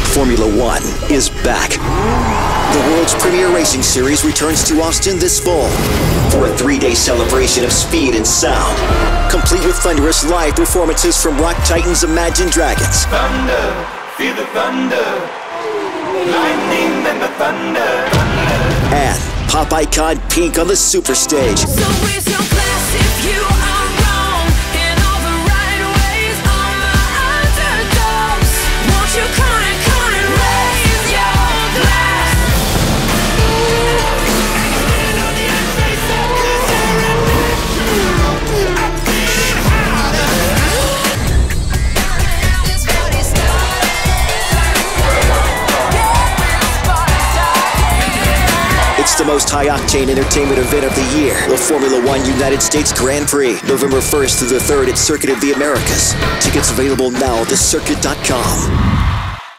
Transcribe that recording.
Formula One is back. The world's premier racing series returns to Austin this fall for a 3-day celebration of speed and sound, complete with thunderous live performances from rock titans Imagine Dragons. Thunder, feel the thunder, lightning and the thunder. And pop icon Pink on the super stage. So raise your glass if you are wrong in all the right ways. All my underdogs, won't you come and raise your glass? It's the most high-octane entertainment event of the year, the Formula One United States Grand Prix, November 1st through the 3rd at Circuit of the Americas. Tickets available now at thecircuit.com.